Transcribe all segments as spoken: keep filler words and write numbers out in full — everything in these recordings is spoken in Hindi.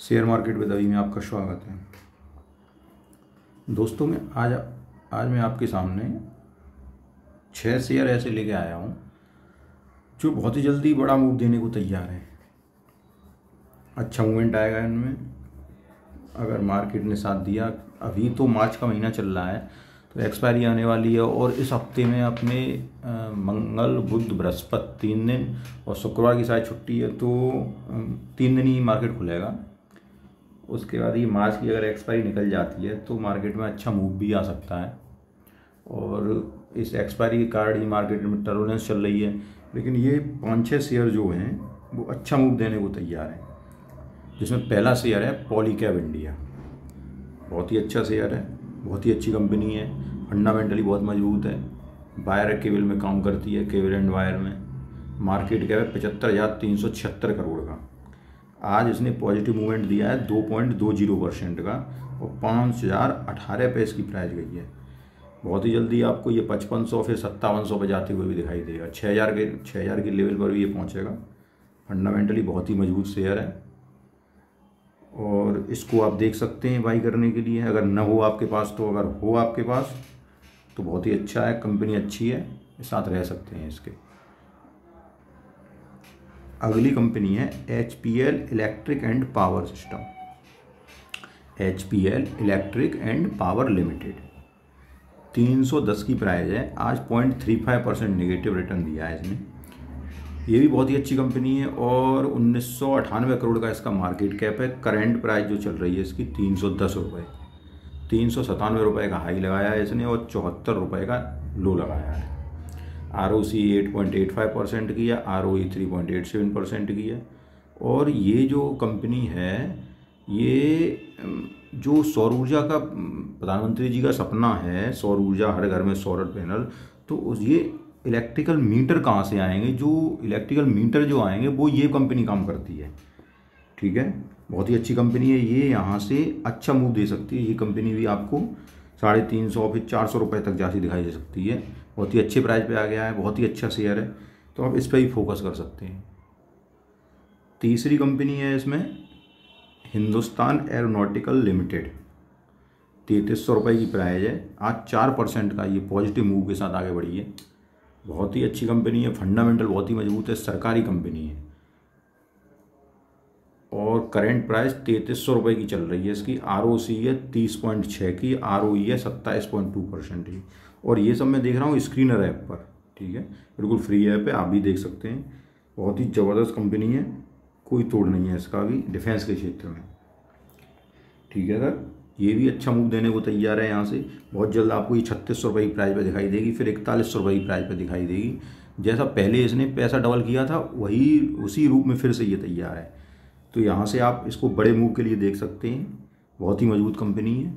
शेयर मार्केट विद अभी में आपका स्वागत है। दोस्तों मैं आज आज मैं आपके सामने छः शेयर ऐसे लेके आया हूँ जो बहुत ही जल्दी बड़ा मूव देने को तैयार है। अच्छा मूवमेंट आएगा इनमें अगर मार्केट ने साथ दिया। अभी तो मार्च का महीना चल रहा है तो एक्सपायरी आने वाली है और इस हफ्ते में अपने मंगल बुध बृहस्पति तीन दिन और शुक्रवार की शायद छुट्टी है, तो तीन दिन ही मार्केट खुलेगा। उसके बाद ये मार्च की अगर एक्सपायरी निकल जाती है तो मार्केट में अच्छा मूव भी आ सकता है और इस एक्सपायरी के कारण ही मार्केट में टर्बुलेंस चल रही है। लेकिन ये पाँच छः शेयर जो हैं वो अच्छा मूव देने को तैयार हैं, जिसमें पहला शेयर है पॉलीकैब इंडिया। बहुत ही अच्छा शेयर है, बहुत ही अच्छी कंपनी है, फंडामेंटली बहुत मजबूत है, वायर केबल में काम करती है, केबल एंड वायर में। मार्केट कैप है पचहत्तर हज़ार तीन सौ छिहत्तर करोड़ का। आज इसने पॉजिटिव मूवमेंट दिया है दो पॉइंट दो जीरो परसेंट का और पाँच हज़ार अठारह पे इसकी प्राइस गई है। बहुत ही जल्दी आपको ये पचपन सौ फिर सत्तावन सौ पे जाते हुए भी दिखाई देगा। छः हज़ार के छः हज़ार के लेवल पर भी ये पहुंचेगा। फंडामेंटली बहुत ही मजबूत शेयर है और इसको आप देख सकते हैं बाई करने के लिए। अगर न हो आपके पास तो अगर हो आपके पास तो बहुत ही अच्छा है, कंपनी अच्छी है, साथ रह सकते हैं इसके। अगली कंपनी है H P L electric and power system. H P L electric and power limited तीन सौ दस की प्राइस है। आज point three five percent negative return दिया है इसने। ये भी बहुत ही अच्छी कंपनी है और उन्नीस सौ अठानवे करोड़ का इसका मार्केट कैप है। करंट प्राइस जो चल रही है इसकी तीन सौ दस रुपये तीन सौ सतानवे रुपये का हाई लगाया है इसने और चौहत्तर रुपये का लो लगाया है। R O C eight point eight five percent की है, R O E three point eight seven percent की है। और ये जो कंपनी है ये जो सौर ऊर्जा का प्रधानमंत्री जी का सपना है, सौर ऊर्जा हर घर में सौर पैनल, तो ये इलेक्ट्रिकल मीटर कहाँ से आएंगे? जो इलेक्ट्रिकल मीटर जो आएंगे वो ये कंपनी काम करती है। ठीक है, बहुत ही अच्छी कंपनी है ये। यहाँ से अच्छा मूव दे सकती है ये कंपनी भी। आपको साढ़े तीन सौ फिर चार सौ रुपये तक जाती दिखाई दे सकती है। बहुत ही अच्छे प्राइस पे आ गया है, बहुत ही अच्छा शेयर है, तो आप इस पर ही फोकस कर सकते हैं। तीसरी कंपनी है इसमें हिंदुस्तान एरोनॉटिकल लिमिटेड। तैंतीस सौ रुपये की प्राइस है। आज चार परसेंट का ये पॉजिटिव मूव के साथ आगे बढ़ी है। बहुत ही अच्छी कंपनी है, फंडामेंटल बहुत ही मजबूत है, सरकारी कंपनी है और करंट प्राइस तैंतीस सौ रुपये की चल रही है इसकी। आर ओ सी है तीस पॉइंट छः की, आर ओ ई है सत्ताईस पॉइंट टू परसेंट की। और ये सब मैं देख रहा हूँ स्क्रीनर ऐप पर। ठीक है, बिल्कुल फ्री ऐप है, आप भी देख सकते हैं। बहुत ही ज़बरदस्त कंपनी है, कोई तोड़ नहीं है इसका भी डिफेंस के क्षेत्र में। ठीक है सर, ये भी अच्छा मूव देने को तैयार है। यहाँ से बहुत जल्द आपको ये छत्तीस सौ रुपये की प्राइस पर दिखाई देगी, फिर इकतालीस सौ रुपये की प्राइस पर दिखाई देगी। जैसा पहले इसने पैसा डबल किया था वही उसी रूप में फिर से ये तैयार है। तो यहाँ से आप इसको बड़े मूव के लिए देख सकते हैं। बहुत ही मजबूत कंपनी है।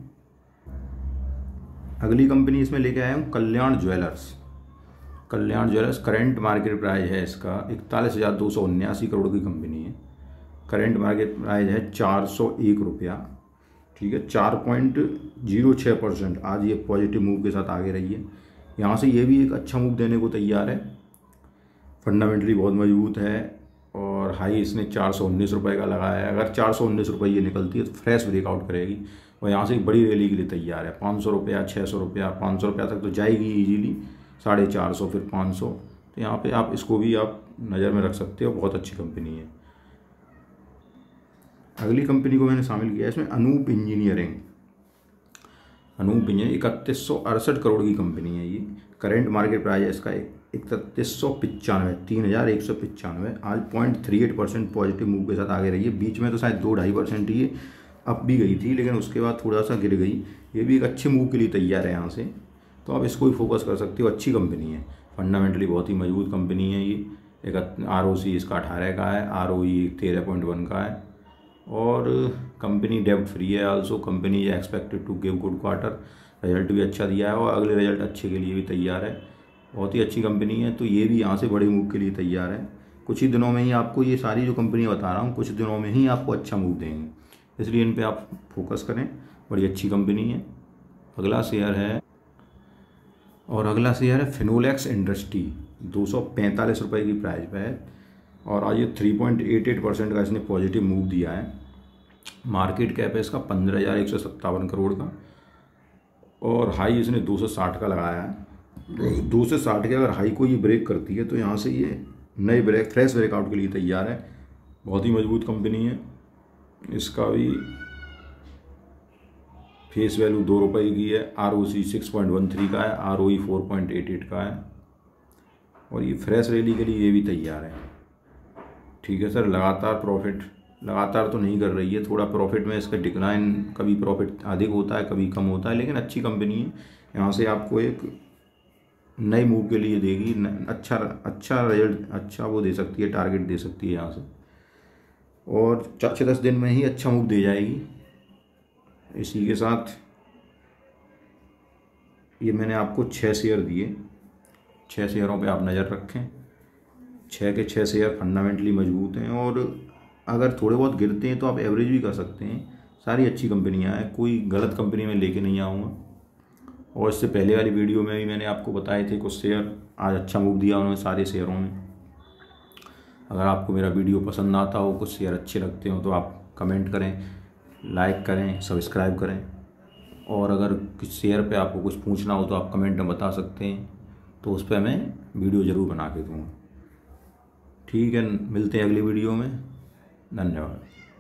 अगली कंपनी इसमें लेके आया हूँ Kalyan jewellers. Kalyan jewellers current market price है इसका इकतालीस हज़ार दो सौ उन्यासी करोड़ की कंपनी है। करंट मार्केट प्राइस है चार सौ एक रुपया। ठीक है, चार पॉइंट जीरो छः परसेंट आज ये पॉजिटिव मूव के साथ आगे रही है। यहाँ से ये भी एक अच्छा मूव देने को तैयार है। फंडामेंटली बहुत मजबूत है और हाई इसने चार सौ उन्नीस रुपये का लगाया है। अगर चार सौ उन्नीस रुपये ये निकलती है तो फ्रेश ब्रेकआउट करेगी और यहाँ से एक बड़ी रैली के लिए तैयार है। पाँच सौ रुपया, छः सौ रुपया, पाँच सौ रुपया तक तो जाएगी इजीली, साढ़े चार सौ फिर पाँच सौ। तो यहाँ पे आप इसको भी आप नज़र में रख सकते हो, बहुत अच्छी कंपनी है। अगली कंपनी को मैंने शामिल किया है इसमें अनूप इंजीनियरिंग। अनूप इंजीनियरिंग इकतीस सौ अड़सठ करोड़ की कंपनी है ये। करंट मार्केट प्राइस है इसका इकतीस सौ पचानवे तीन हज़ार एक सौ पचानवे। आज point three eight percent positive move के साथ आगे रही है। बीच में तो शायद दो ढाई परसेंट ही अप भी गई थी, लेकिन उसके बाद थोड़ा सा गिर गई। ये भी एक अच्छे मूव के लिए तैयार है यहाँ से, तो आप इसको भी फोकस कर सकते हो। अच्छी कंपनी है, फंडामेंटली बहुत ही मजबूत कंपनी है ये। एक आर ओ सी इसका अठारह का है, आर ओ ई तेरह पॉइंट वन का है और कंपनी डेब्ट फ्री है। Also company is expected to give good quarter. Result भी अच्छा दिया है और अगले रिजल्ट अच्छे के लिए भी तैयार है। बहुत ही अच्छी कंपनी है, तो ये भी यहाँ से बड़े मूव के लिए तैयार है। कुछ ही दिनों में ही आपको ये सारी जो कंपनियाँ बता रहा हूँ कुछ दिनों में ही आपको अच्छा मूव देंगे, इसलिए इन पे आप फोकस करें। बड़ी अच्छी कंपनी है। अगला शेयर है और अगला शेयर है फिनोलेक्स इंडस्ट्री। दो सौ पैंतालीस रुपये की प्राइस पे है और आज ये three point eight eight percent का इसने पॉजिटिव मूव दिया है। मार्केट कैप है इसका पंद्रह हज़ार एक सौ सत्तावन करोड़ का, और हाई इसने दो सौ साठ का लगाया है। दो सौ साठ के अगर हाई को ये ब्रेक करती है तो यहाँ से ये नए ब्रेक फ्रेश ब्रेकआउट के लिए तैयार है। बहुत ही मजबूत कंपनी है। इसका भी फेस वैल्यू दो रुपये की है, R O C six point one three का है, R O E four point eight eight का है, और ये फ्रेश रैली के लिए ये भी तैयार है। ठीक है सर, लगातार प्रॉफिट लगातार तो नहीं कर रही है, थोड़ा प्रॉफिट में इसका डिक्लाइन, कभी प्रॉफिट अधिक होता है कभी कम होता है, लेकिन अच्छी कंपनी है। यहाँ से आपको एक नए मूव के लिए देगी, अच्छा अच्छा रिजल्ट, अच्छा वो दे सकती है, टारगेट दे सकती है यहाँ से, और चार छः दस दिन में ही अच्छा मूव दे जाएगी। इसी के साथ ये मैंने आपको छः शेयर दिए, छः शेयरों पे आप नज़र रखें। छः के छः शेयर फंडामेंटली मजबूत हैं, और अगर थोड़े बहुत गिरते हैं तो आप एवरेज भी कर सकते हैं। सारी अच्छी कंपनियां हैं, कोई गलत कंपनी में लेके नहीं आऊँगा। और इससे पहले वाली वीडियो में भी मैंने आपको बताए थे कुछ शेयर, आज अच्छा मूव दिया उन्होंने सारे शेयरों में। अगर आपको मेरा वीडियो पसंद आता हो, कुछ शेयर अच्छे लगते हो, तो आप कमेंट करें, लाइक करें, सब्सक्राइब करें। और अगर किस शेयर पे आपको कुछ पूछना हो तो आप कमेंट में बता सकते हैं, तो उस पर मैं वीडियो ज़रूर बना के दूँगा। ठीक है, मिलते हैं अगली वीडियो में। धन्यवाद।